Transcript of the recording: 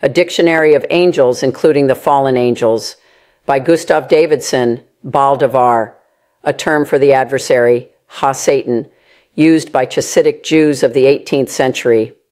A Dictionary of Angels, including the Fallen Angels, by Gustav Davidson, Baal Davar, a term for the adversary, ha-Satan, used by Hasidic Jews of the 18th century.